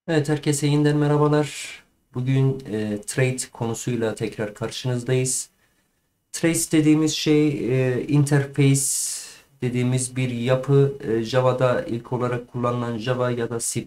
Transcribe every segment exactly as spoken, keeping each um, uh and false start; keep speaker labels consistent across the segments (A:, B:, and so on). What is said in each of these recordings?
A: Evet, herkese yeniden merhabalar. Bugün e, trade konusuyla tekrar karşınızdayız. Trace dediğimiz şey e, interface dediğimiz bir yapı. E, Java'da ilk olarak kullanılan Java ya da C++.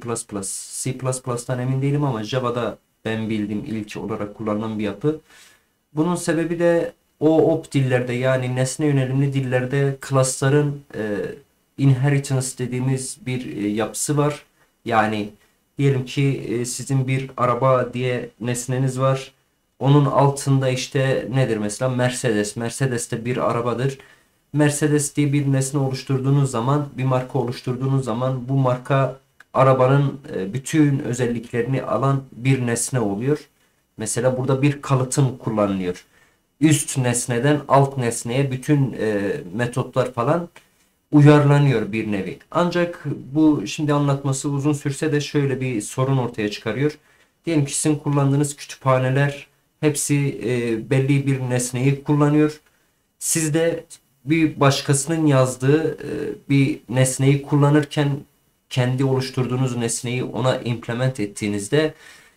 A: C plus plus'tan emin değilim ama Java'da ben bildiğim ilk olarak kullanılan bir yapı. Bunun sebebi de o op dillerde yani nesne yönelimli dillerde class'ların e, inheritance dediğimiz bir e, yapısı var. Yani diyelim ki e, sizin bir araba diye nesneniz var. Onun altında işte nedir mesela Mercedes. Mercedes de bir arabadır. Mercedes diye bir nesne oluşturduğunuz zaman, bir marka oluşturduğunuz zaman bu marka arabanın e, bütün özelliklerini alan bir nesne oluyor. Mesela burada bir kalıtım kullanılıyor. Üst nesneden alt nesneye bütün e, metotlar falan uyarlanıyor bir nevi. Ancak bu şimdi anlatması uzun sürse de şöyle bir sorun ortaya çıkarıyor. Diyelim ki sizin kullandığınız kütüphaneler hepsi e, belli bir nesneyi kullanıyor. Siz de bir başkasının yazdığı e, bir nesneyi kullanırken kendi oluşturduğunuz nesneyi ona implement ettiğinizde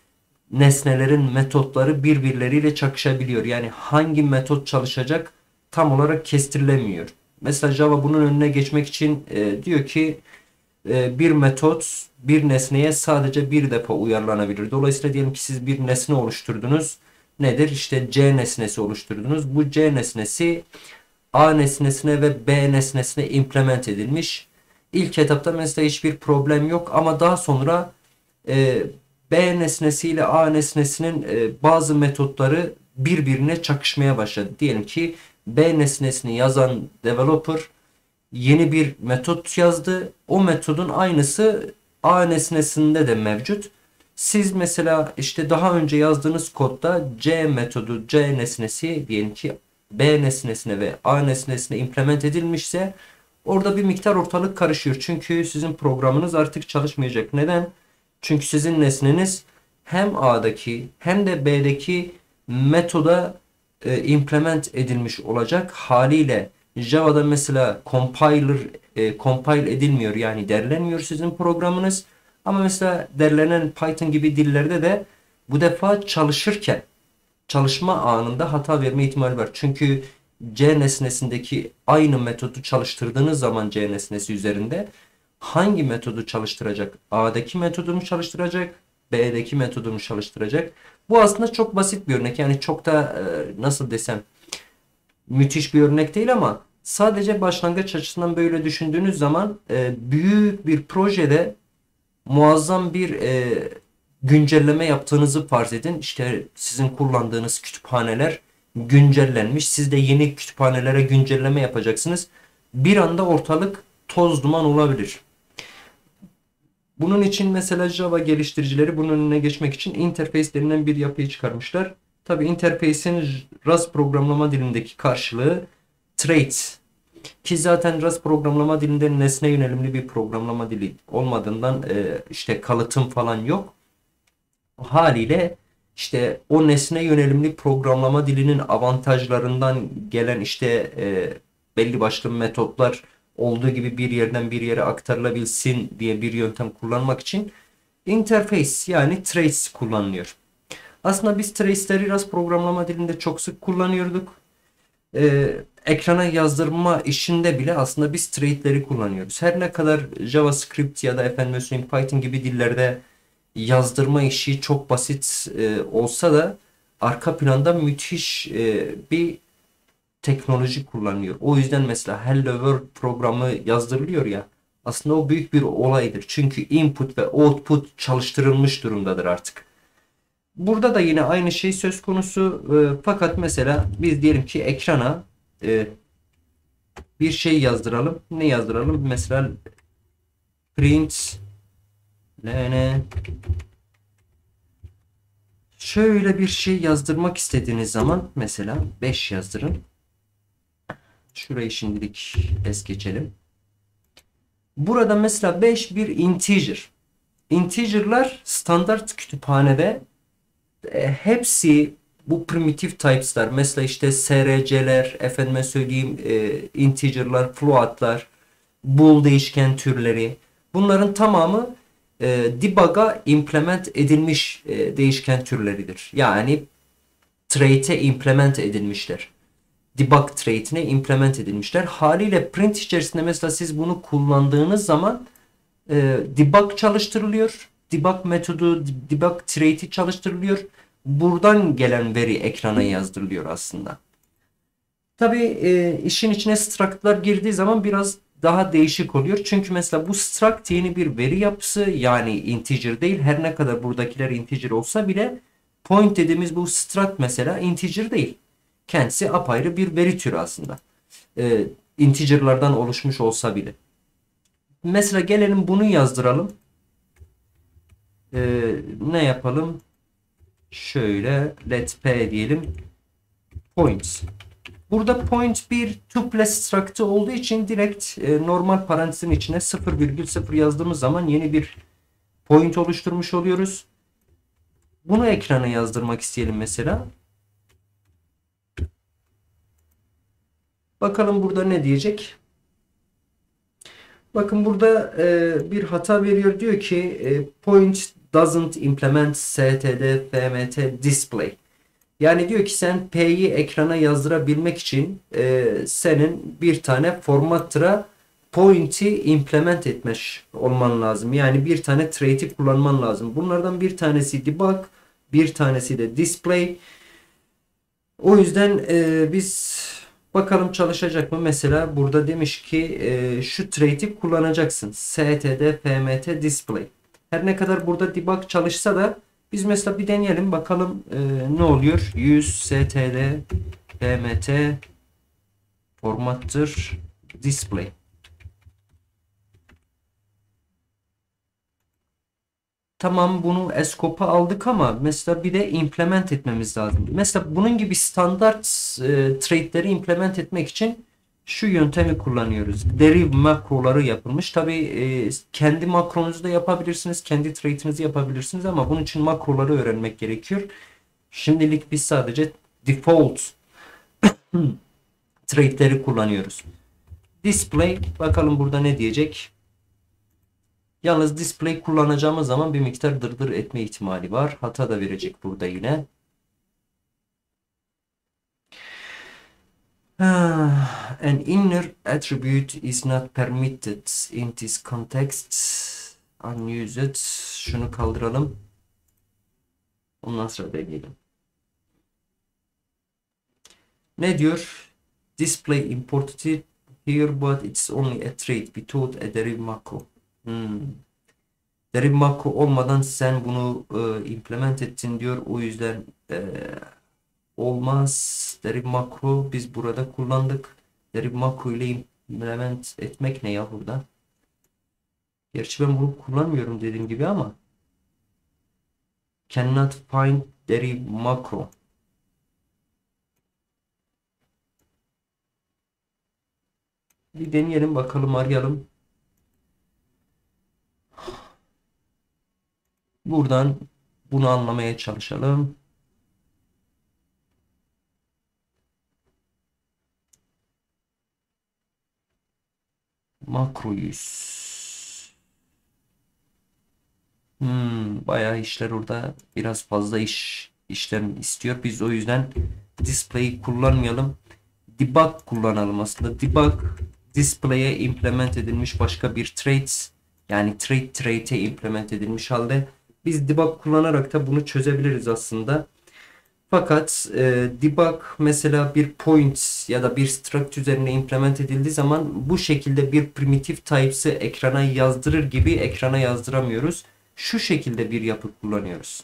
A: nesnelerin metotları birbirleriyle çakışabiliyor. Yani hangi metot çalışacak tam olarak kestirilemiyor. Mesela Java bunun önüne geçmek için e, diyor ki e, bir metot bir nesneye sadece bir defa uyarlanabilir. Dolayısıyla diyelim ki siz bir nesne oluşturdunuz. Nedir? İşte C nesnesi oluşturdunuz. Bu C nesnesi A nesnesine ve B nesnesine implement edilmiş. İlk etapta mesela hiçbir problem yok ama daha sonra e, B nesnesi ile A nesnesinin e, bazı metotları birbirine çakışmaya başladı. Diyelim ki B nesnesini yazan developer yeni bir metot yazdı. O metodun aynısı A nesnesinde de mevcut. Siz mesela işte daha önce yazdığınız kodda C metodu, C nesnesi diyelim ki B nesnesine ve A nesnesine implement edilmişse orada bir miktar ortalık karışıyor. Çünkü sizin programınız artık çalışmayacak. Neden? Çünkü sizin nesneniz hem A'daki hem de B'deki metoda e, implement edilmiş olacak. Haliyle Java'da mesela compiler e, compile edilmiyor yani derlenmiyor sizin programınız. Ama mesela derlenen Python gibi dillerde de bu defa çalışırken çalışma anında hata verme ihtimali var. Çünkü C nesnesindeki aynı metodu çalıştırdığınız zaman C nesnesi üzerinde hangi metodu çalıştıracak? A'daki metodu mu çalıştıracak? B'deki metodu mu çalıştıracak? Bu aslında çok basit bir örnek. Yani çok da e, nasıl desem müthiş bir örnek değil ama sadece başlangıç açısından böyle düşündüğünüz zaman e, büyük bir projede muazzam bir e, güncelleme yaptığınızı farz edin. İşte sizin kullandığınız kütüphaneler güncellenmiş. Siz de yeni kütüphanelere güncelleme yapacaksınız. Bir anda ortalık toz duman olabilir. Bunun için mesela Java geliştiricileri bunun önüne geçmek için interface denilen bir yapıyı çıkarmışlar. Tabi interface'in Rust programlama dilindeki karşılığı traits. Ki zaten Rust programlama dilinde nesne yönelimli bir programlama dili olmadığından e, işte kalıtım falan yok. Haliyle işte o nesne yönelimli programlama dilinin avantajlarından gelen işte e, belli başlı metotlar olduğu gibi bir yerden bir yere aktarılabilsin diye bir yöntem kullanmak için interface yani trace kullanılıyor. Aslında biz trace'leri Rust programlama dilinde çok sık kullanıyorduk. Ee, ekrana yazdırma işinde bile aslında biz trade'leri kullanıyoruz. Her ne kadar JavaScript ya da efendim söyleyeyim Python gibi dillerde yazdırma işi çok basit e, olsa da arka planda müthiş e, bir teknoloji kullanıyor. O yüzden mesela Hello World programı yazdırılıyor ya aslında o büyük bir olaydır. Çünkü input ve output çalıştırılmış durumdadır artık. Burada da yine aynı şey söz konusu. E, fakat mesela biz diyelim ki ekrana e, bir şey yazdıralım. Ne yazdıralım? Mesela print ln şöyle bir şey yazdırmak istediğiniz zaman mesela beş yazdırın. Şurayı şimdilik es geçelim. Burada mesela beş bir integer. Integer'lar standart kütüphanede e, hepsi bu primitive types'lar mesela işte src'ler, efendime söyleyeyim e, integer'lar, float'lar, bool değişken türleri bunların tamamı e, debug'a implement edilmiş e, değişken türleridir. Yani trait'e implement edilmişler. Debug trait'ine implement edilmişler. Haliyle print içerisinde mesela siz bunu kullandığınız zaman e, debug çalıştırılıyor. Debug metodu, debug trait'i çalıştırılıyor. Buradan gelen veri ekrana yazdırılıyor aslında. Tabii e, işin içine struct'lar girdiği zaman biraz daha değişik oluyor. Çünkü mesela bu struct yeni bir veri yapısı, yani integer değil. Her ne kadar buradakiler integer olsa bile point dediğimiz bu struct mesela integer değil. Kendisi apayrı bir veri türü aslında. E, integer'lardan oluşmuş olsa bile. Mesela gelelim bunu yazdıralım. E, ne yapalım? Şöyle let p diyelim. Points. Burada point bir tuple struct'ı olduğu için direkt e, normal parantezin içine sıfır virgül sıfır yazdığımız zaman yeni bir point oluşturmuş oluyoruz. Bunu ekrana yazdırmak isteyelim mesela. Bakalım burada ne diyecek? Bakın burada e, bir hata veriyor. Diyor ki e, point doesn't implement std fmt display. Yani diyor ki sen P'yi ekrana yazdırabilmek için e, senin bir tane formattıra point'i implement etmiş olman lazım. Yani bir tane trait'i kullanman lazım. Bunlardan bir tanesi debug, bir tanesi de display. O yüzden e, biz bakalım çalışacak mı? Mesela burada demiş ki e, şu trait'i kullanacaksın. std fmt display. Her ne kadar burada debug çalışsa da biz mesela bir deneyelim bakalım e, ne oluyor. yüz std fmt formattır display. Tamam, bunu scope'a aldık ama mesela bir de implement etmemiz lazım. Mesela bunun gibi standart e, traitleri implement etmek için şu yöntemi kullanıyoruz. Deriv makroları yapılmış. Tabi e, kendi makronuzu da yapabilirsiniz. Kendi traitinizi yapabilirsiniz ama bunun için makroları öğrenmek gerekiyor. Şimdilik biz sadece default traitleri kullanıyoruz. Display, bakalım burada ne diyecek? Yalnız display kullanacağımız zaman bir miktar dırdır etme ihtimali var. Hata da verecek burada yine. An inner attribute is not permitted in this context. Unused. Şunu kaldıralım. Ondan sonra deneyelim. Ne diyor? Display imported here but it's only a trait without a deriv macro. Hmm. Deriv makro olmadan sen bunu e, implement ettin diyor. O yüzden e, olmaz. Deriv makro biz burada kullandık. Deriv makro ile implement etmek ne ya burada? Gerçi ben bunu kullanmıyorum dediğim gibi ama cannot find deriv makro. Bir deneyelim bakalım, arayalım. Buradan bunu anlamaya çalışalım. Makro yüz. Hmm, bayağı işler orada. Biraz fazla iş işlem istiyor. Biz o yüzden display kullanmayalım. Debug kullanalım aslında. Debug display'e implement edilmiş başka bir trait. Yani trait trait'e implement edilmiş halde biz debug kullanarak da bunu çözebiliriz aslında. Fakat e, debug mesela bir point ya da bir struct üzerine implement edildiği zaman bu şekilde bir primitif types'ı ekrana yazdırır gibi ekrana yazdıramıyoruz. Şu şekilde bir yapı kullanıyoruz.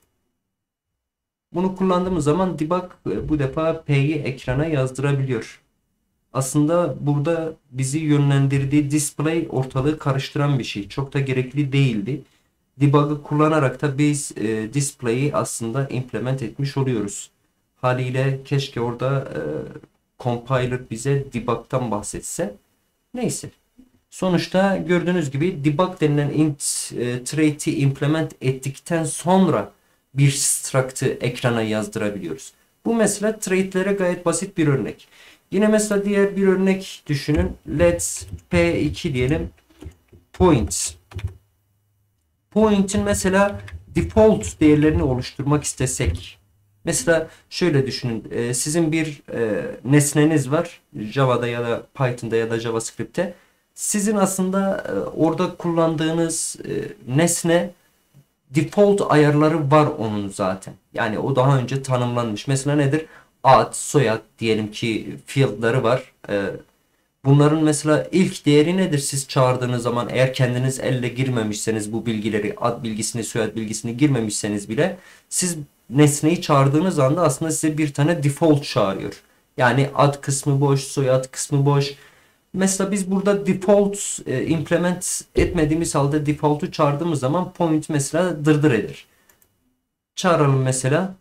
A: Bunu kullandığımız zaman debug e, bu defa P'yi ekrana yazdırabiliyor. Aslında burada bizi yönlendirdiği display ortalığı karıştıran bir şey. Çok da gerekli değildi. Debug'ı kullanarak da biz e, display'i aslında implement etmiş oluyoruz. Haliyle keşke orada e, compiler bize debug'tan bahsetse. Neyse. Sonuçta gördüğünüz gibi debug denilen int e, trait'i implement ettikten sonra bir struct'ı ekrana yazdırabiliyoruz. Bu mesela trait'lere gayet basit bir örnek. Yine mesela diğer bir örnek düşünün. Let's p iki diyelim. Points. Point'in mesela default değerlerini oluşturmak istesek. Mesela şöyle düşünün. E, sizin bir e, nesneniz var. Java'da ya da Python'da ya da JavaScript'te. Sizin aslında e, orada kullandığınız e, nesne default ayarları var onun zaten. Yani o daha önce tanımlanmış. Mesela nedir? Ad, soyad diyelim ki field'ları var. E, Bunların mesela ilk değeri nedir siz çağırdığınız zaman, eğer kendiniz elle girmemişseniz, bu bilgileri, ad bilgisini, soyad bilgisini girmemişseniz bile, siz nesneyi çağırdığınız anda aslında size bir tane default çağırıyor. Yani ad kısmı boş, soyad kısmı boş. Mesela biz burada default e, implement etmediğimiz halde default'u çağırdığımız zaman point mesela dırdır eder. Çağıralım mesela.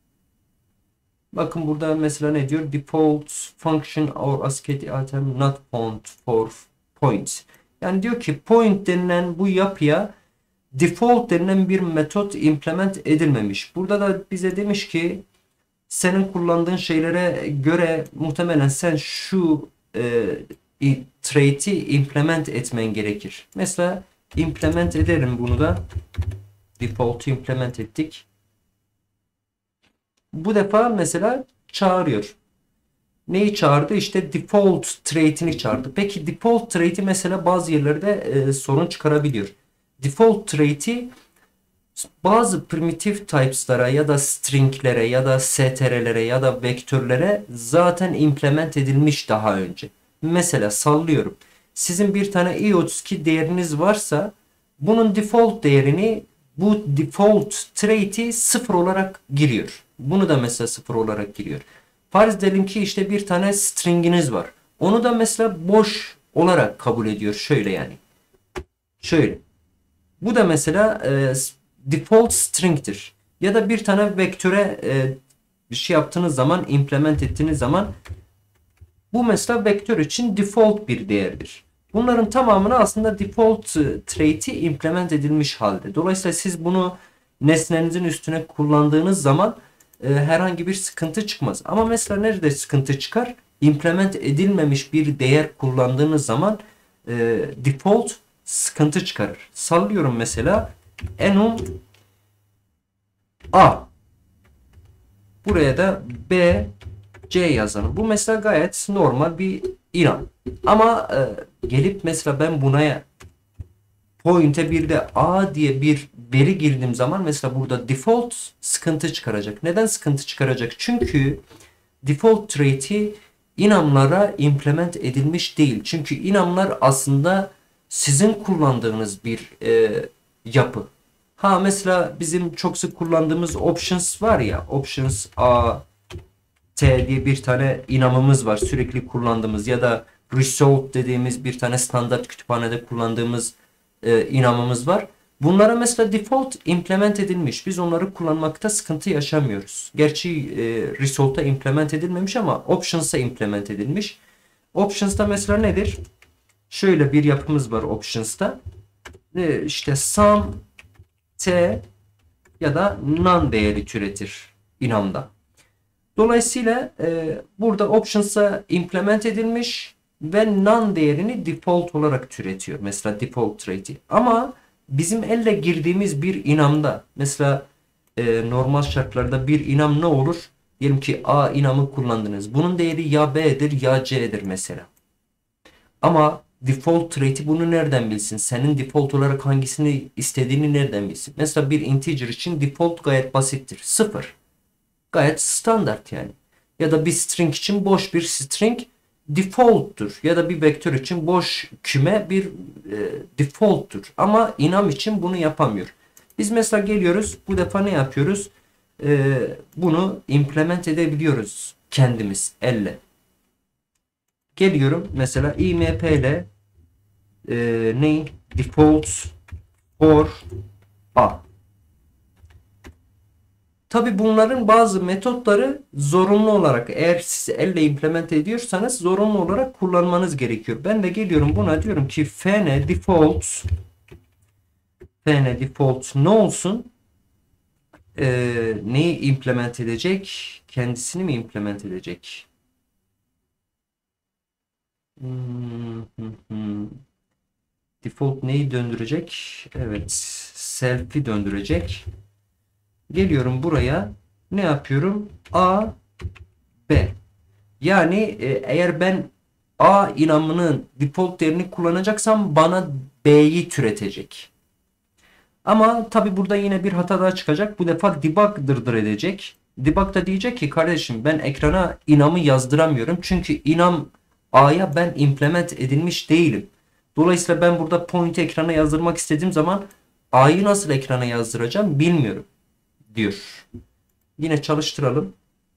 A: Bakın burada mesela ne diyor? Default function or ascii item not found for point. Yani diyor ki point denilen bu yapıya default denilen bir metot implement edilmemiş. Burada da bize demiş ki senin kullandığın şeylere göre muhtemelen sen şu e, trait'i implement etmen gerekir. Mesela implement ederim bunu da. Default'u implement ettik. Bu defa mesela çağırıyor. Neyi çağırdı? İşte default trait'ini çağırdı. Peki default trait'i mesela bazı yerlerde e, sorun çıkarabiliyor. Default trait'i bazı primitive types'lara ya da string'lere ya da str'lere ya da vektörlere zaten implement edilmiş daha önce. Mesela sallıyorum. Sizin bir tane i otuz iki değeriniz varsa bunun default değerini, bu default trait'i sıfır olarak giriyor. Bunu da mesela sıfır olarak giriyor. Farz edelim ki işte bir tane string'iniz var. Onu da mesela boş olarak kabul ediyor. Şöyle yani. Şöyle. Bu da mesela e, default string'tir. Ya da bir tane vektöre e, bir şey yaptığınız zaman, implement ettiğiniz zaman bu mesela vektör için default bir değerdir. Bunların tamamını aslında default e, trait'i implement edilmiş halde. Dolayısıyla siz bunu nesnenizin üstüne kullandığınız zaman e, herhangi bir sıkıntı çıkmaz. Ama mesela nerede sıkıntı çıkar? Implement edilmemiş bir değer kullandığınız zaman e, default sıkıntı çıkarır. Sallıyorum mesela enum A. Buraya da B, C yazalım. Bu mesela gayet normal bir ilan. Ama e, gelip mesela ben buna point'e bir de A diye bir veri girdiğim zaman mesela burada default sıkıntı çıkaracak. Neden sıkıntı çıkaracak? Çünkü default trait'i enum'lara implement edilmiş değil. Çünkü enum'lar aslında sizin kullandığınız bir e, yapı. Ha mesela bizim çok sık kullandığımız options var ya, options A, T diye bir tane enum'ımız var sürekli kullandığımız, ya da result dediğimiz bir tane standart kütüphanede kullandığımız e, enum'ımız var. Bunlara mesela default implement edilmiş. Biz onları kullanmakta sıkıntı yaşamıyoruz. Gerçi e, result'a implement edilmemiş ama options'a implement edilmiş. Options'ta mesela nedir? Şöyle bir yapımız var options'ta. E, işte sum t ya da none değeri türetir enum'da. Dolayısıyla e, burada options'a implement edilmiş ve none değerini default olarak türetiyor. Mesela default trait'i. Ama bizim elle girdiğimiz bir enum'da mesela e, normal şartlarda bir enum ne olur? Diyelim ki A enum'ı kullandınız. Bunun değeri ya B'dir ya C'dir mesela. Ama default trait'i bunu nereden bilsin? Senin default olarak hangisini istediğini nereden bilsin? Mesela bir integer için default gayet basittir. Sıfır. Gayet standart yani. Ya da bir string için boş bir string default'tur. Ya da bir vektör için boş küme bir e, default'tur. Ama enum için bunu yapamıyor. Biz mesela geliyoruz, bu defa ne yapıyoruz? E, bunu implement edebiliyoruz kendimiz elle. Geliyorum mesela imp ile e, ne? Default for A. Tabi bunların bazı metotları zorunlu olarak, eğer siz elle implement ediyorsanız zorunlu olarak kullanmanız gerekiyor. Ben de geliyorum buna diyorum ki fn default fn default ne olsun? Ee, neyi implement edecek? Kendisini mi implement edecek? Hmm, hmm, hmm. Default neyi döndürecek? Evet. self'i döndürecek. Geliyorum buraya. Ne yapıyorum? A, B. Yani e, eğer ben A inamının default değerini kullanacaksam bana B'yi türetecek. Ama tabi burada yine bir hata daha çıkacak. Bu defa debug dırdır edecek. Debug da diyecek ki kardeşim ben ekrana inamı yazdıramıyorum. Çünkü inam A'ya ben implement edilmiş değilim. Dolayısıyla ben burada point ekrana yazdırmak istediğim zaman A'yı nasıl ekrana yazdıracağım bilmiyorum diyor. Yine çalıştıralım.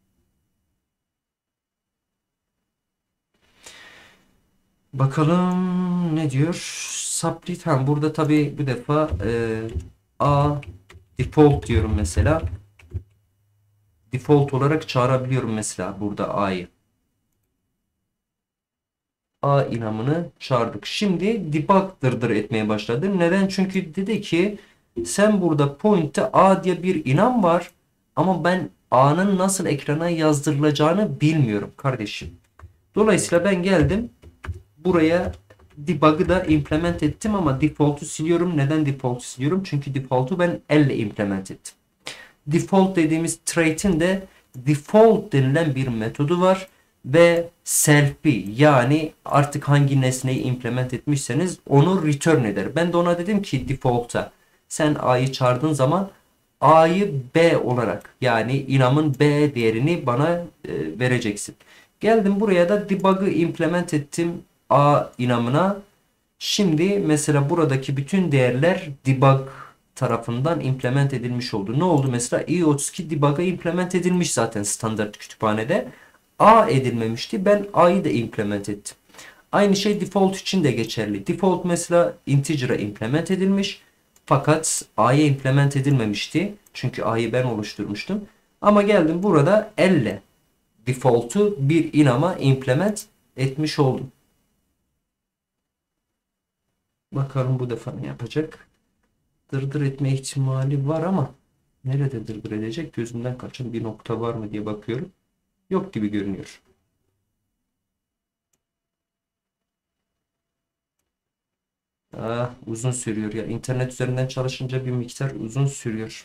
A: Bakalım ne diyor? Sublet. Ha, burada tabi bu defa e, A default diyorum mesela. Default olarak çağırabiliyorum mesela burada A'yı. A inamını çağırdık. Şimdi debug dırdır etmeye başladı. Neden? Çünkü dedi ki sen burada point'te A diye bir inam var ama ben A'nın nasıl ekrana yazdırılacağını bilmiyorum kardeşim. Dolayısıyla ben geldim buraya debug'ı da implement ettim ama default'u siliyorum. Neden default'u siliyorum? Çünkü default'u ben elle implement ettim. Default dediğimiz trait'in de default denilen bir metodu var ve self'i yani artık hangi nesneyi implement etmişseniz onu return eder. Ben de ona dedim ki default'a sen A'yı çağırdığın zaman A'yı B olarak yani inamın B değerini bana e, vereceksin. Geldim buraya da debug'ı implement ettim A inamına. Şimdi mesela buradaki bütün değerler debug tarafından implement edilmiş oldu. Ne oldu? Mesela i otuz iki debug'a implement edilmiş zaten standart kütüphanede. A edilmemişti. Ben A'yı da implement ettim. Aynı şey default için de geçerli. Default mesela integer'a implement edilmiş. Fakat A'ya implement edilmemişti. Çünkü A'yı ben oluşturmuştum. Ama geldim burada elle default'u bir inama implement etmiş oldum. Bakalım bu defa ne yapacak? Dırdır etme ihtimali var ama nerede dırdır edecek? Gözümden kaçan bir nokta var mı diye bakıyorum. Yok gibi görünüyor. Ah, uzun sürüyor ya. İnternet üzerinden çalışınca bir miktar uzun sürüyor.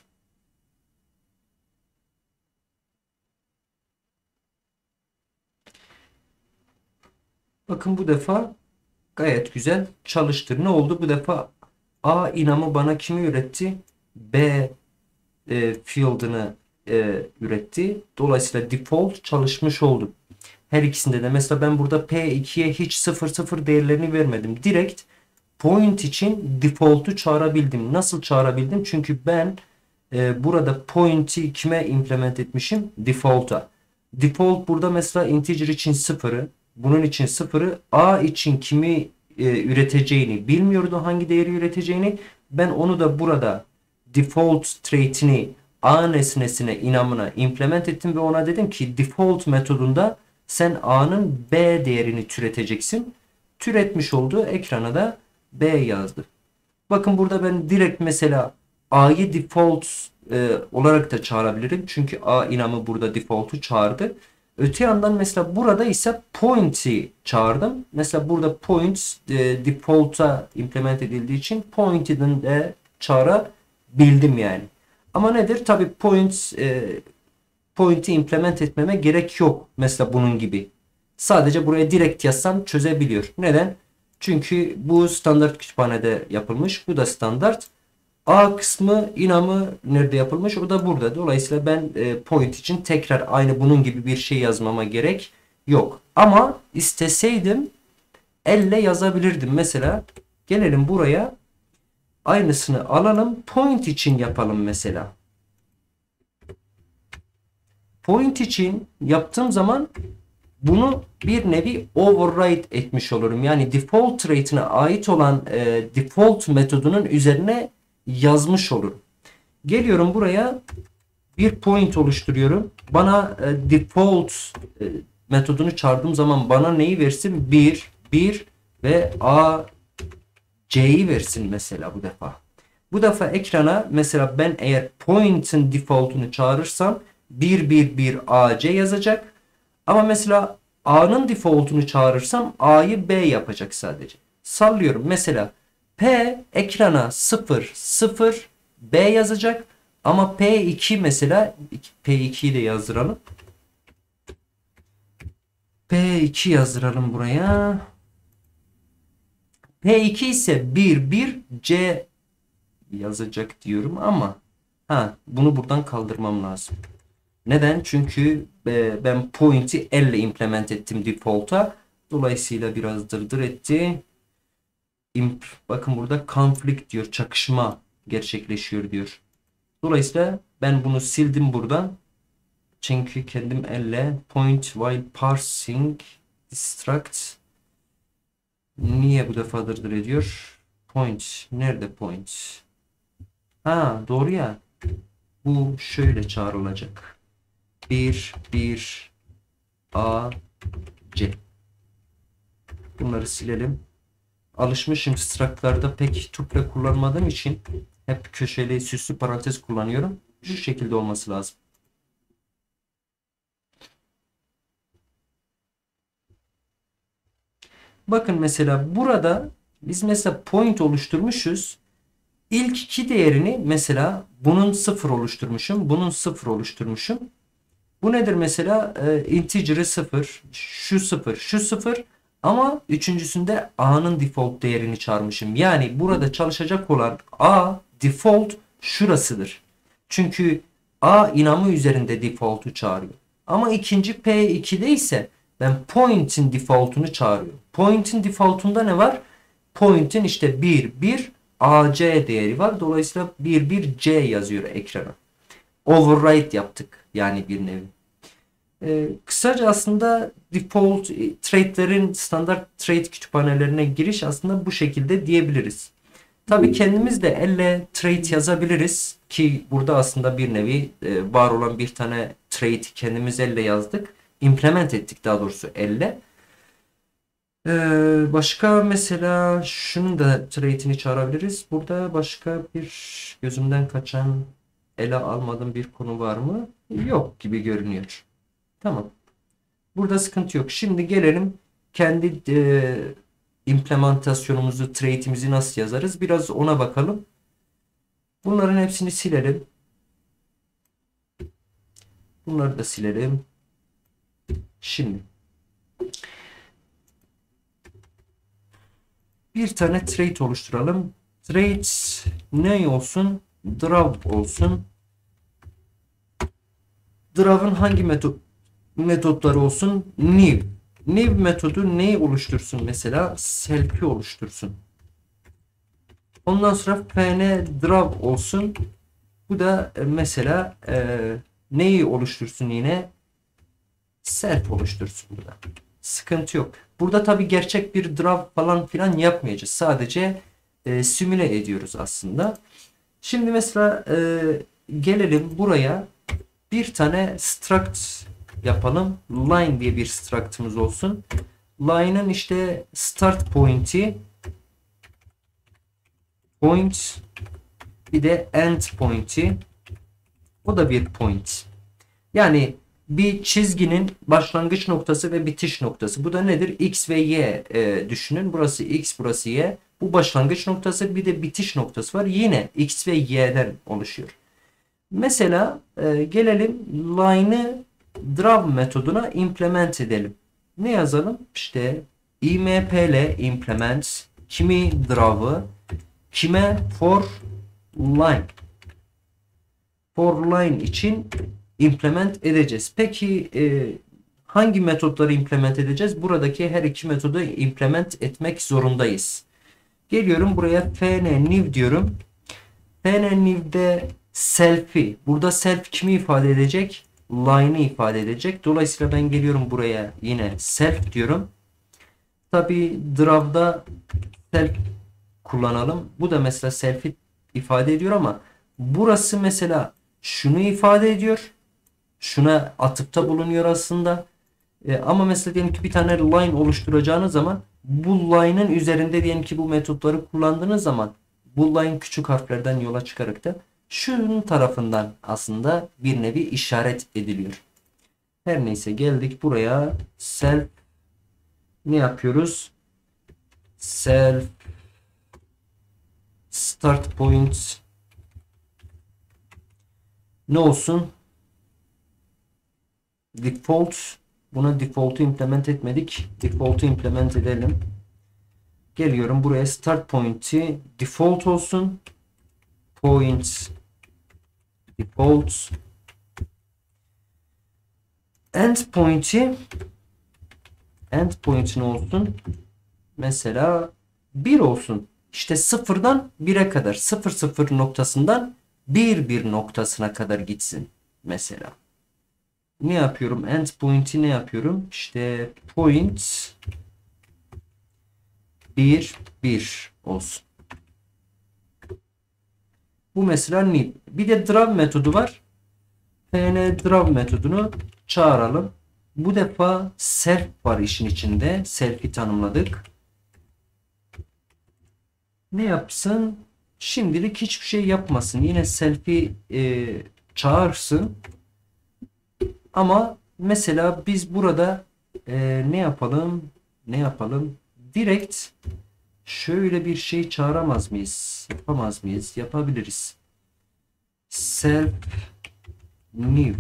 A: Bakın bu defa gayet güzel çalıştı. Ne oldu? Bu defa A inamı bana kimi üretti? B e, field'ını e, üretti. Dolayısıyla default çalışmış oldu. Her ikisinde de mesela ben burada P ikiye hiç sıfır sıfır değerlerini vermedim. Direkt point için default'u çağırabildim. Nasıl çağırabildim? Çünkü ben e, burada point'i kime implement etmişim? Default'a. Default burada mesela integer için sıfırı, bunun için sıfırı, A için kimi e, üreteceğini bilmiyordu, hangi değeri üreteceğini. Ben onu da burada default trait'ini A nesnesine inamına implement ettim ve ona dedim ki default metodunda sen A'nın B değerini türeteceksin. Türetmiş oldu. Ekrana da B yazdı. Bakın burada ben direkt mesela A'yı default e, olarak da çağırabilirim. Çünkü A inamı burada default'u çağırdı. Öte yandan mesela burada ise point'i çağırdım. Mesela burada point e, default'a implement edildiği için point'i de çağırabildim yani. Ama nedir? Tabi point e, point'i implement etmeme gerek yok. Mesela bunun gibi. Sadece buraya direkt yazsam çözebiliyor. Neden? Çünkü bu standart kütüphanede yapılmış. Bu da standart. A kısmı inamı nerede yapılmış? O da burada. Dolayısıyla ben e, point için tekrar aynı bunun gibi bir şey yazmama gerek yok. Ama isteseydim elle yazabilirdim. Mesela gelelim buraya. Aynısını alalım. Point için yapalım mesela. Point için yaptığım zaman bunu bir nevi override etmiş olurum. Yani default trait'ine ait olan e, default metodunun üzerine yazmış olurum. Geliyorum buraya bir point oluşturuyorum. Bana e, default e, metodunu çağırdığım zaman bana neyi versin? bir, bir ve A, C'yi versin mesela bu defa. Bu defa ekrana mesela ben eğer point'in default'unu çağırırsam bir, bir, bir A, C yazacak. Ama mesela A'nın default'unu çağırırsam A'yı B yapacak sadece. Sallıyorum. Mesela P ekrana sıfır, sıfır, B yazacak. Ama P iki mesela P ikiyi de yazdıralım. P iki yazdıralım buraya. P iki ise bir bir C yazacak diyorum ama ha bunu buradan kaldırmam lazım. Neden? Çünkü e, ben point'i L ile implement ettim default'a. Dolayısıyla biraz dırdır etti. Imp, bakın burada conflict diyor. Çakışma gerçekleşiyor diyor. Dolayısıyla ben bunu sildim buradan. Çünkü kendim elle point while parsing distract niye bu defa dırdır ediyor? Point. Nerede point? Ha doğru ya. Bu şöyle çağrılacak. bir bir A C. Bunları silelim. Alışmışım struct'larda pek tuple kullanmadığım için hep köşeli süslü parantez kullanıyorum. Şu şekilde olması lazım. Bakın mesela burada biz mesela point oluşturmuşuz. İlk iki değerini mesela bunun sıfır oluşturmuşum. Bunun sıfır oluşturmuşum. Bu nedir mesela? E, integer'ı sıfır. Şu sıfır. Şu sıfır. Ama üçüncüsünde A'nın default değerini çağırmışım. Yani burada çalışacak olan A default şurasıdır. Çünkü A inamı üzerinde default'u çağırıyor. Ama ikinci P iki'de ise ben point'in default'unu çağırıyorum. Point'in default'unda ne var? Point'in işte bir bir A C değeri var. Dolayısıyla bir bir C yazıyor ekrana. Override yaptık. Yani bir nevi. Ee, kısaca aslında default e, trade'lerin standart trade kütüphanelerine giriş aslında bu şekilde diyebiliriz. Tabii kendimiz de elle trade yazabiliriz ki burada aslında bir nevi e, var olan bir tane trade kendimiz elle yazdık. Implement ettik daha doğrusu elle. Ee, başka mesela şunun da trade'ini çağırabiliriz. Burada başka bir gözümden kaçan ele almadığım bir konu var mı? Yok gibi görünüyor. Tamam. Burada sıkıntı yok. Şimdi gelelim kendi e, implementasyonumuzu, trade'imizi nasıl yazarız? Biraz ona bakalım. Bunların hepsini silelim. Bunları da silelim. Şimdi bir tane trade oluşturalım. Trade ne olsun? Draw olsun. Draw'ın hangi metot metotları olsun? New. New metodu neyi oluştursun mesela? Selfie oluştursun. Ondan sonra fn draw olsun. Bu da mesela e, neyi oluştursun yine? Self oluştursun burada. Sıkıntı yok. Burada tabi gerçek bir draw falan filan yapmayacağız. Sadece e, simüle ediyoruz aslında. Şimdi mesela e, gelelim buraya bir tane struct yapalım. Line diye bir struct'ımız olsun. Line'ın işte start point'i point bir de end point'i o da bir point. Yani bir çizginin başlangıç noktası ve bitiş noktası. Bu da nedir? X ve Y e, düşünün. Burası X, burası Y. Bu başlangıç noktası bir de bitiş noktası var. Yine X ve Y'den oluşuyor. Mesela e, gelelim line'ı draw metoduna implement edelim. Ne yazalım? İşte impl implement kimi draw'ı kime for line for line için implement edeceğiz. Peki e, hangi metotları implement edeceğiz? Buradaki her iki metodu implement etmek zorundayız. Geliyorum buraya fn new diyorum. Fn new'de self'i. Burada self kimi ifade edecek? Line'ı ifade edecek. Dolayısıyla ben geliyorum buraya yine self diyorum. Tabi draw'da self kullanalım. Bu da mesela self'i ifade ediyor ama burası mesela şunu ifade ediyor. Şuna atıfta bulunuyor aslında. E, ama mesela diyelim ki bir tane line oluşturacağınız zaman bu line'ın üzerinde diyelim ki bu metotları kullandığınız zaman bu line küçük harflerden yola çıkarak da şunun tarafından aslında bir nevi işaret ediliyor. Her neyse geldik buraya. Self ne yapıyoruz? Self start point Ne olsun? Default. Buna default'u implement etmedik. Default'u implement edelim. Geliyorum buraya, start point'i default olsun. Point default. End point'i end point ne olsun? Mesela bir olsun. İşte sıfırdan bire kadar, sıfır sıfır noktasından bir bir noktasına kadar gitsin mesela. Ne yapıyorum? End point'i ne yapıyorum? İşte point bir bir olsun. Bu mesela nil. Bir de draw metodu var. Fn draw metodunu çağıralım. Bu defa self var işin içinde. Self'i tanımladık. Ne yapsın? Şimdilik hiçbir şey yapmasın. Yine self'i e, çağırsın. Ama mesela biz burada e, ne yapalım? Ne yapalım? Direkt şöyle bir şey çağıramaz mıyız? Yapamaz mıyız? Yapabiliriz. Self new.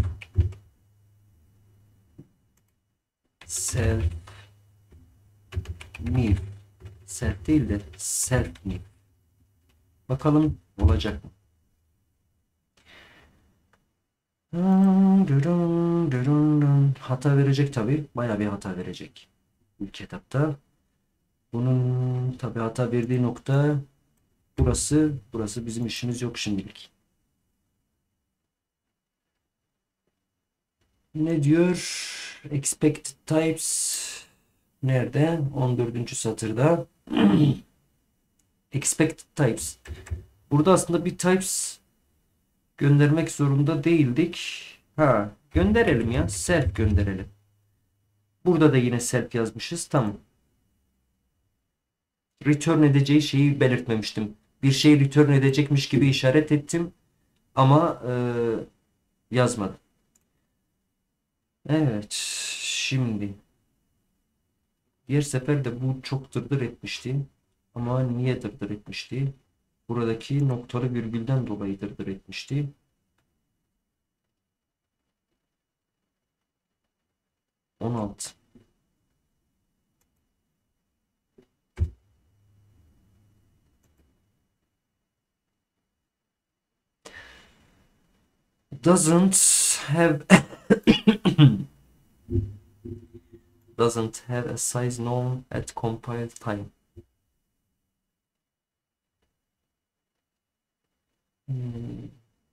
A: Self new. Self değil de self new. Bakalım olacak mı? Hata verecek tabi. Baya bir hata verecek. İlk etapta. Bunun tabi hata verdiği nokta burası. Burası bizim işimiz yok şimdilik. Ne diyor? Expected types nerede? on dördüncü satırda. Expected types. Burada aslında bir types göndermek zorunda değildik. Ha, gönderelim ya. Self gönderelim. Burada da yine self yazmışız. Tamam. Return edeceği şeyi belirtmemiştim. Bir şey return edecekmiş gibi işaret ettim. Ama e, yazmadım. Evet. Şimdi. Diğer sefer de bu çok dırdır etmişti. Ama niye dırdır etmişti? Buradaki noktalı virgülden dolayı dırdır etmişti. on altı. Doesn't have doesn't have a size known at compile time. Hmm.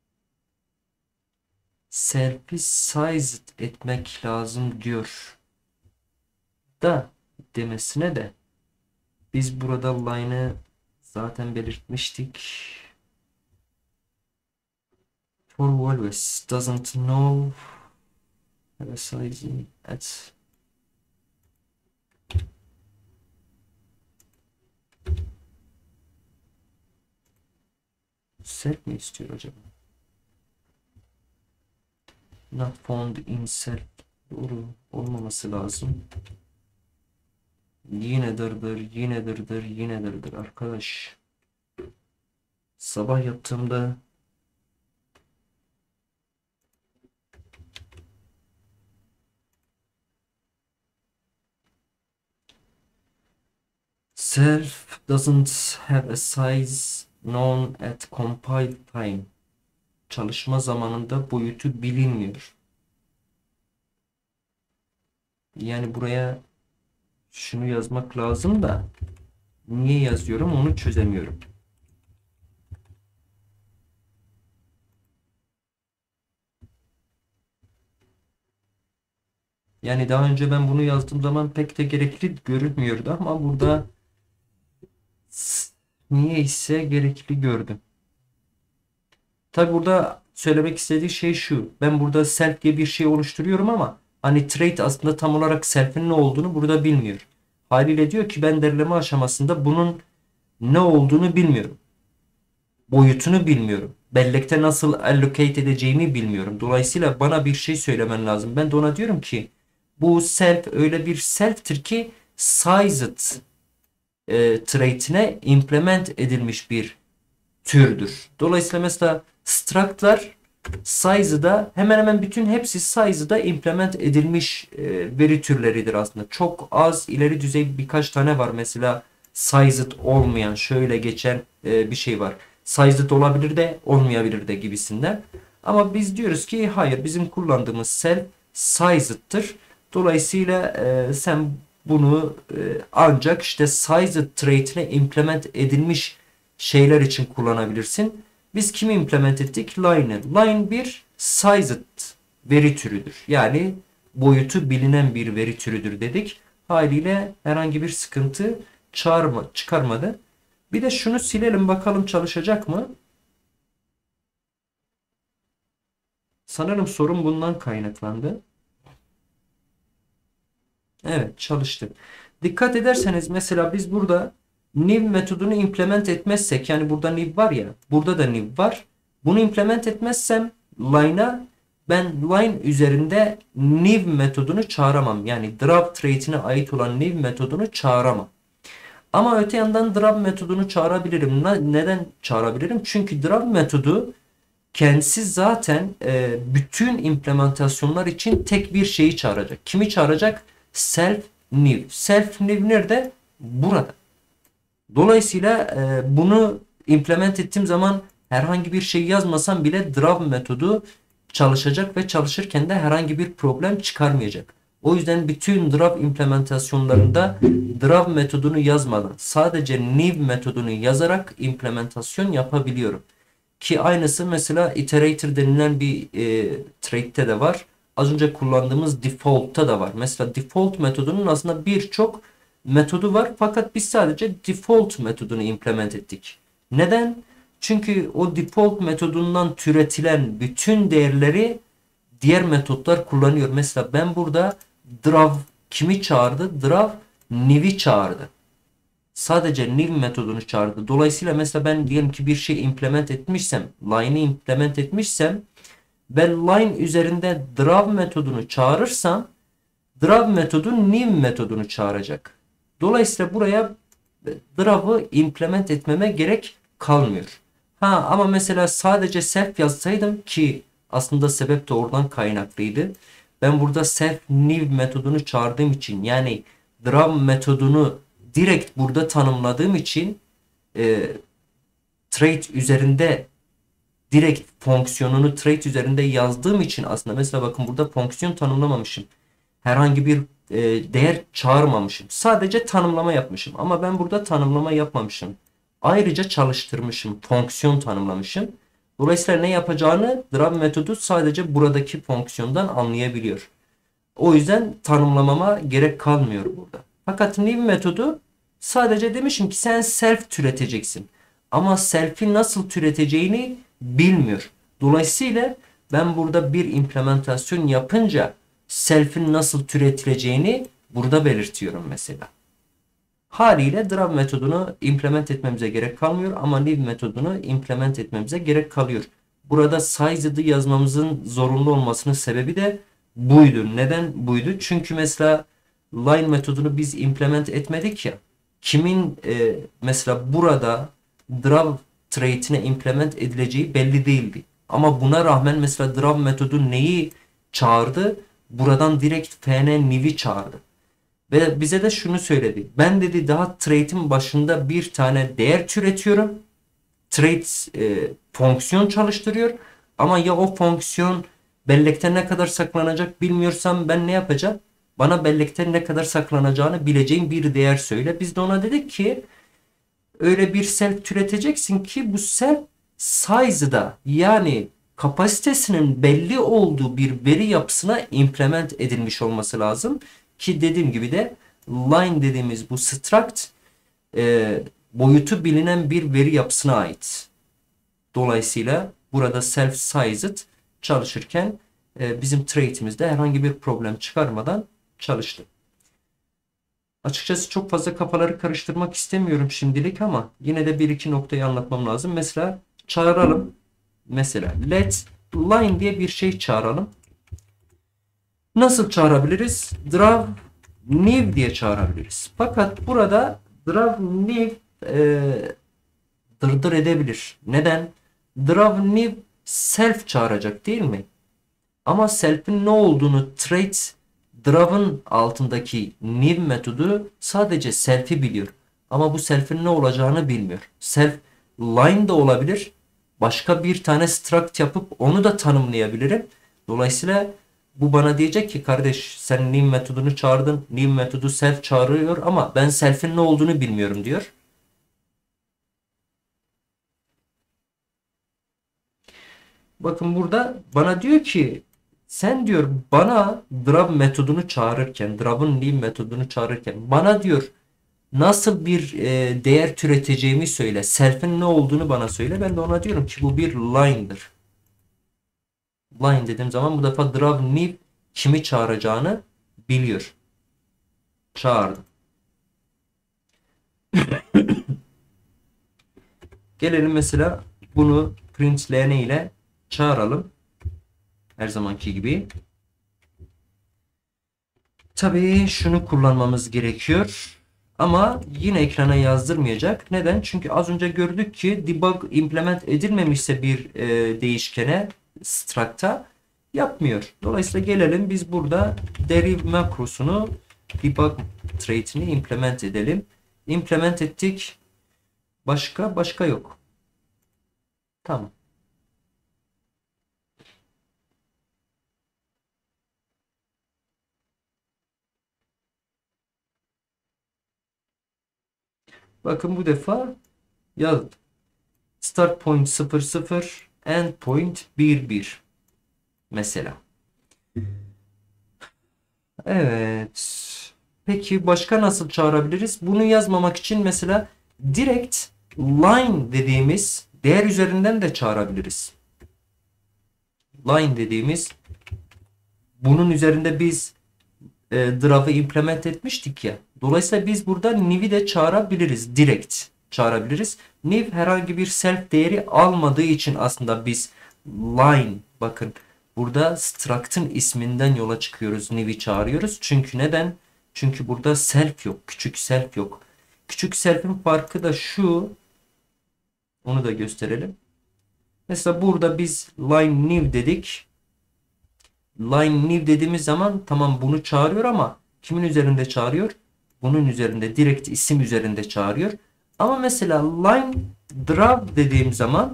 A: Self'i size etmek lazım diyor. Da demesine de biz burada line'ı zaten belirtmiştik. For always doesn't know have a size at self mi istiyor acaba? Not found in self. Doğru olmaması lazım. Yine dırdır, yine dırdır, yine dırdır arkadaş. Sabah yaptığımda self doesn't have a size known at compile time. Çalışma zamanında boyutu bilinmiyor. Yani buraya şunu yazmak lazım da niye yazıyorum onu çözemiyorum. Yani daha önce ben bunu yazdığım zaman pek de gerekli görünmüyordu ama burada niye ise gerekli gördüm. Tabi burada söylemek istediği şey şu. Ben burada self diye bir şey oluşturuyorum ama hani trait aslında tam olarak self'in ne olduğunu burada bilmiyor. Haliyle diyor ki ben derleme aşamasında bunun ne olduğunu bilmiyorum. Boyutunu bilmiyorum. Bellekte nasıl allocate edeceğimi bilmiyorum. Dolayısıyla bana bir şey söylemen lazım. Ben de ona diyorum ki bu self öyle bir self'tir ki sized e, trait'ine implement edilmiş bir türdür. Dolayısıyla mesela struct'lar Size'ı da hemen hemen bütün hepsi size'ı da implement edilmiş e, veri türleridir aslında. Çok az ileri düzey birkaç tane var. Mesela sized olmayan şöyle geçen e, bir şey var. Sized olabilir de olmayabilir de gibisinden. Ama biz diyoruz ki hayır, bizim kullandığımız self sized'tır. Dolayısıyla e, sen bunu e, ancak işte sized trait'ine implement edilmiş şeyler için kullanabilirsin. Biz kimi implement ettik? Line'ı. Line bir sized veri türüdür. Yani boyutu bilinen bir veri türüdür dedik. Haliyle herhangi bir sıkıntı çağırma, çıkarmadı. Bir de şunu silelim bakalım çalışacak mı? Sanırım sorun bundan kaynaklandı. Evet, çalıştı. Dikkat ederseniz mesela biz burada new metodunu implement etmezsek, yani burada new var ya, burada da new var. Bunu implement etmezsem line'a ben line üzerinde new metodunu çağıramam. Yani drop trait'ine ait olan new metodunu çağıramam. Ama öte yandan drop metodunu çağırabilirim. Neden çağırabilirim? Çünkü drop metodu kendisi zaten e, bütün implementasyonlar için tek bir şeyi çağıracak. Kimi çağıracak? Self new. Self new nerede? Burada. Dolayısıyla e, bunu implement ettiğim zaman herhangi bir şey yazmasam bile drop metodu çalışacak ve çalışırken de herhangi bir problem çıkarmayacak. O yüzden bütün drop implementasyonlarında drop metodunu yazmadan sadece new metodunu yazarak implementasyon yapabiliyorum. Ki aynısı mesela iterator denilen bir e, trait'te de var. Az önce kullandığımız default'ta da var. Mesela default metodunun aslında birçok metodu var. Fakat biz sadece default metodunu implement ettik. Neden? Çünkü o default metodundan türetilen bütün değerleri diğer metotlar kullanıyor. Mesela ben burada draw kimi çağırdı? Draw new'i çağırdı. Sadece new metodunu çağırdı. Dolayısıyla mesela ben diyelim ki bir şey implement etmişsem, line'ı implement etmişsem, ben line üzerinde draw metodunu çağırırsam, draw metodu new metodunu çağıracak. Dolayısıyla buraya draw'ı implement etmeme gerek kalmıyor. Ha ama mesela sadece self yazsaydım, ki aslında sebep de oradan kaynaklıydı. Ben burada self new metodunu çağırdığım için, yani draw metodunu direkt burada tanımladığım için e, trait üzerinde direkt fonksiyonunu trait üzerinde yazdığım için aslında mesela bakın burada fonksiyon tanımlamamışım. Herhangi bir e, değer çağırmamışım. Sadece tanımlama yapmışım. Ama ben burada tanımlama yapmamışım. Ayrıca çalıştırmışım. Fonksiyon tanımlamışım. Dolayısıyla ne yapacağını drop metodu sadece buradaki fonksiyondan anlayabiliyor. O yüzden tanımlamama gerek kalmıyor burada. Fakat new metodu sadece demişim ki sen self türeteceksin. Ama self'i nasıl türeteceğini bilmiyor. Dolayısıyla ben burada bir implementasyon yapınca self'in nasıl türetileceğini burada belirtiyorum mesela. Haliyle drop metodunu implement etmemize gerek kalmıyor ama new metodunu implement etmemize gerek kalıyor. Burada sized'ı yazmamızın zorunlu olmasının sebebi de buydu. Neden buydu? Çünkü mesela line metodunu biz implement etmedik ya. Kimin e, mesela burada drop trait'ine implement edileceği belli değildi. Ama buna rağmen mesela drop metodu neyi çağırdı? Buradan direkt fn new'i çağırdı. Ve bize de şunu söyledi. Ben dedi daha trait'in başında bir tane değer türetiyorum. Trait e, fonksiyon çalıştırıyor. Ama ya o fonksiyon bellekte ne kadar saklanacak bilmiyorsam ben ne yapacağım? Bana bellekte ne kadar saklanacağını bileceğim bir değer söyle. Biz de ona dedik ki öyle bir self türeteceksin ki bu self size'da, yani kapasitesinin belli olduğu bir veri yapısına implement edilmiş olması lazım. Ki dediğim gibi de line dediğimiz bu struct e, boyutu bilinen bir veri yapısına ait. Dolayısıyla burada self sized çalışırken e, bizim trait'imizde herhangi bir problem çıkarmadan çalıştı. Açıkçası çok fazla kafaları karıştırmak istemiyorum şimdilik ama yine de bir iki noktayı anlatmam lazım. Mesela çağıralım. Mesela let line diye bir şey çağıralım. Nasıl çağırabiliriz? Draw new diye çağırabiliriz. Fakat burada draw new e, dırdır edebilir. Neden? Draw new self çağıracak değil mi? Ama self'in ne olduğunu trait draw'ın altındaki new metodu sadece self'i biliyor. Ama bu self'in ne olacağını bilmiyor. Self line de olabilir. Başka bir tane struct yapıp onu da tanımlayabilirim. Dolayısıyla bu bana diyecek ki kardeş sen new metodunu çağırdın. New metodu self çağırıyor ama ben self'in ne olduğunu bilmiyorum diyor. Bakın burada bana diyor ki sen diyor bana draw metodunu çağırırken, draw'ın new metodunu çağırırken bana diyor nasıl bir e, değer türeteceğimi söyle. Self'in ne olduğunu bana söyle. Ben de ona diyorum ki bu bir line'dır. Line dediğim zaman bu defa draw new kimi çağıracağını biliyor. Çağırdım. Gelelim mesela bunu println ile çağıralım. Her zamanki gibi. Tabii şunu kullanmamız gerekiyor. Ama yine ekrana yazdırmayacak. Neden? Çünkü az önce gördük ki debug implement edilmemişse bir e, değişkene struct'a yapmıyor. Dolayısıyla gelelim biz burada deriv makrosunu debug trait'ini implement edelim. Implement ettik. Başka başka yok. Tamam. Bakın bu defa yazdım. Start point sıfır sıfır, end point bir bir mesela. Evet. Peki başka nasıl çağırabiliriz? Bunu yazmamak için mesela direkt line dediğimiz değer üzerinden de çağırabiliriz. Line dediğimiz bunun üzerinde biz e, draw'ı implement etmiştik ya. Dolayısıyla biz burada new'i de çağırabiliriz. Direkt çağırabiliriz. New herhangi bir self değeri almadığı için aslında biz line bakın burada struct'ın isminden yola çıkıyoruz. New'i çağırıyoruz. Çünkü neden? Çünkü burada self yok. Küçük self yok. Küçük self'in farkı da şu. Onu da gösterelim. Mesela burada biz line new dedik. Line new dediğimiz zaman tamam bunu çağırıyor ama kimin üzerinde çağırıyor? Bunun üzerinde direkt isim üzerinde çağırıyor. Ama mesela line draw dediğim zaman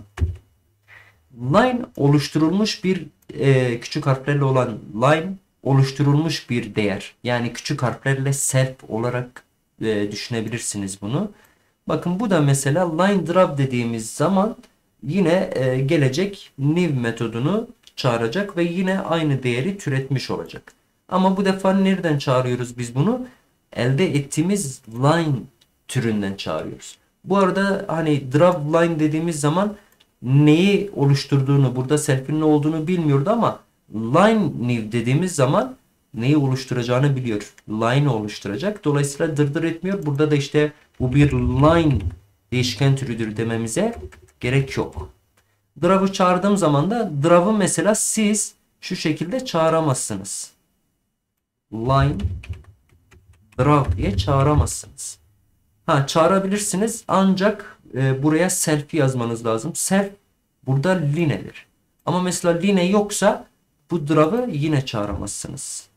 A: line oluşturulmuş bir e, küçük harflerle olan line oluşturulmuş bir değer. Yani küçük harflerle self olarak e, düşünebilirsiniz bunu. Bakın bu da mesela line draw dediğimiz zaman yine e, gelecek new metodunu çağıracak ve yine aynı değeri türetmiş olacak. Ama bu defa nereden çağırıyoruz biz bunu? Elde ettiğimiz line türünden çağırıyoruz. Bu arada hani draw line dediğimiz zaman neyi oluşturduğunu, burada self'in ne olduğunu bilmiyordu ama line new dediğimiz zaman neyi oluşturacağını biliyor. Line oluşturacak. Dolayısıyla dırdır etmiyor. Burada da işte bu bir line değişken türüdür dememize gerek yok. Draw'ı çağırdığım zaman da draw'ı mesela siz şu şekilde çağıramazsınız. Line draw diye çağıramazsınız. Ha çağırabilirsiniz ancak e, buraya self yazmanız lazım. Self burada line'dir. Ama mesela line yoksa bu draw'ı yine çağıramazsınız.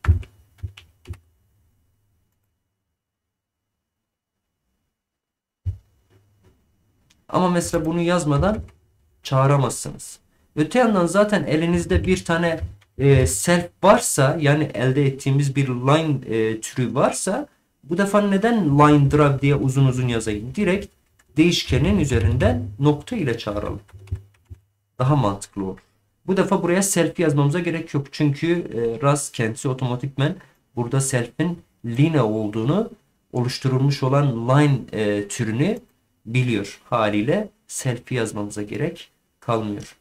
A: Ama mesela bunu yazmadan çağıramazsınız. Öte yandan zaten elinizde bir tane e, self varsa yani elde ettiğimiz bir line e, türü varsa bu defa neden line draw diye uzun uzun yazayım? Direkt değişkenin üzerinden nokta ile çağıralım. Daha mantıklı olur. Bu defa buraya self yazmamıza gerek yok. Çünkü e, Rust kendisi otomatikmen burada self'in line olduğunu oluşturulmuş olan line e, türünü biliyor. Haliyle self yazmamıza gerek kalmıyor.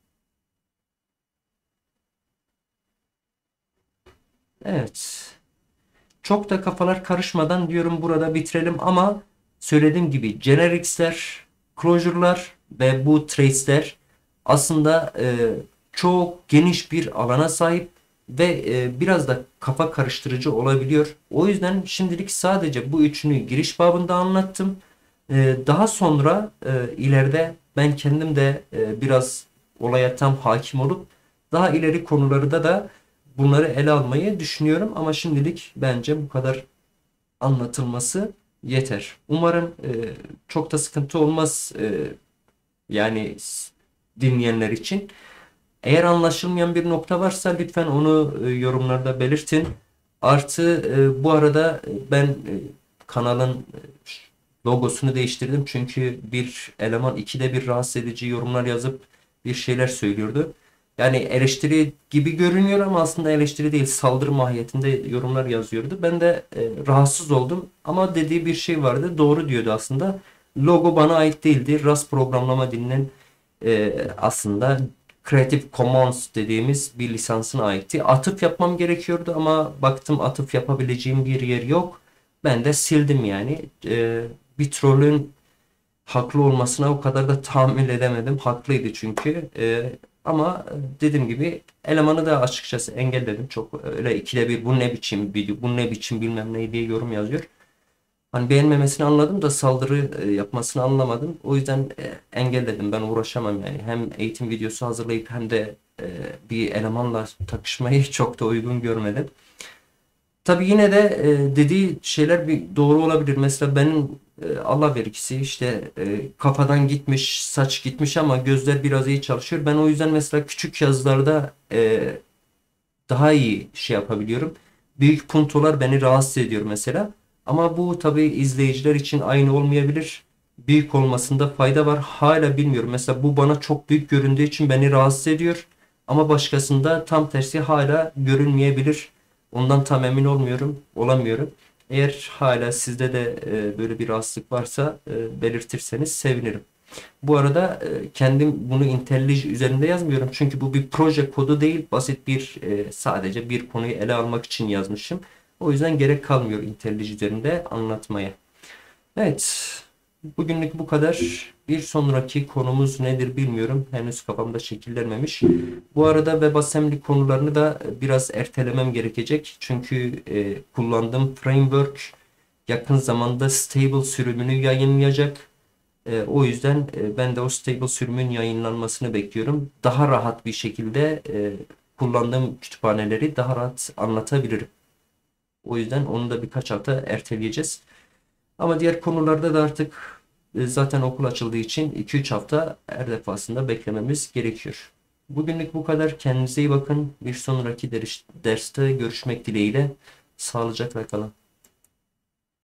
A: Evet. Çok da kafalar karışmadan diyorum burada bitirelim ama söylediğim gibi generics'ler, closure'lar ve bu trace'ler aslında e, çok geniş bir alana sahip ve e, biraz da kafa karıştırıcı olabiliyor. O yüzden şimdilik sadece bu üçünü giriş babında anlattım. E, daha sonra e, ileride ben kendim de e, biraz olaya tam hakim olup daha ileri konularda da bunları ele almayı düşünüyorum. Ama şimdilik bence bu kadar anlatılması yeter. Umarım e, çok da sıkıntı olmaz e, yani dinleyenler için. Eğer anlaşılmayan bir nokta varsa lütfen onu e, yorumlarda belirtin. Artı e, bu arada e, ben e, kanalın e, logosunu değiştirdim. Çünkü bir eleman ikide bir rahatsız edici yorumlar yazıp bir şeyler söylüyordu. Yani eleştiri gibi görünüyor ama aslında eleştiri değil, saldırı mahiyetinde yorumlar yazıyordu. Ben de e, rahatsız oldum ama dediği bir şey vardı. Doğru diyordu aslında. Logo bana ait değildi. Rust programlama dilinin e, aslında Creative Commons dediğimiz bir lisansına aitti. Atıf yapmam gerekiyordu ama baktım atıf yapabileceğim bir yer yok. Ben de sildim yani. E, bir trollün haklı olmasına o kadar da tahammül edemedim. Haklıydı çünkü. E, ama dediğim gibi elemanı da açıkçası engelledim. Çok öyle ikide bir bu ne biçim video, bu ne biçim bilmem ne diye yorum yazıyor. Hani beğenmemesini anladım da saldırı e, yapmasını anlamadım. O yüzden e, engelledim. Ben uğraşamam yani. Hem eğitim videosu hazırlayıp hem de e, bir elemanla takışmayı çok da uygun görmedim. Tabii yine de e, dediği şeyler bir doğru olabilir. Mesela benim e, Allah vergisi işte e, kafadan gitmiş, saç gitmiş ama gözler biraz iyi çalışıyor. Ben o yüzden mesela küçük yazılarda e, daha iyi şey yapabiliyorum. Büyük puntolar beni rahatsız ediyor mesela. Ama bu tabii izleyiciler için aynı olmayabilir. Büyük olmasında fayda var. Hala bilmiyorum. Mesela bu bana çok büyük göründüğü için beni rahatsız ediyor. Ama başkasında tam tersi hala görünmeyebilir. Ondan tam emin olmuyorum, olamıyorum. Eğer hala sizde de e, böyle bir rahatsızlık varsa e, belirtirseniz sevinirim. Bu arada e, kendim bunu IntelliJ üzerinde yazmıyorum. Çünkü bu bir proje kodu değil. Basit bir e, sadece bir konuyu ele almak için yazmışım. O yüzden gerek kalmıyor IntelliJ üzerinde anlatmaya. Evet. Bugünlük bu kadar. Bir sonraki konumuz nedir bilmiyorum. Henüz kafamda şekillenmemiş. Bu arada WebAssembly konularını da biraz ertelemem gerekecek. Çünkü e, kullandığım framework yakın zamanda stable sürümünü yayınlayacak. E, o yüzden e, ben de o stable sürümün yayınlanmasını bekliyorum. Daha rahat bir şekilde e, kullandığım kütüphaneleri daha rahat anlatabilirim. O yüzden onu da birkaç hafta erteleyeceğiz. Ama diğer konularda da artık e, zaten okul açıldığı için iki üç hafta her defasında beklememiz gerekiyor. Bugünlük bu kadar. Kendinize iyi bakın. Bir sonraki ders- derste görüşmek dileğiyle. Sağlıcakla kalın.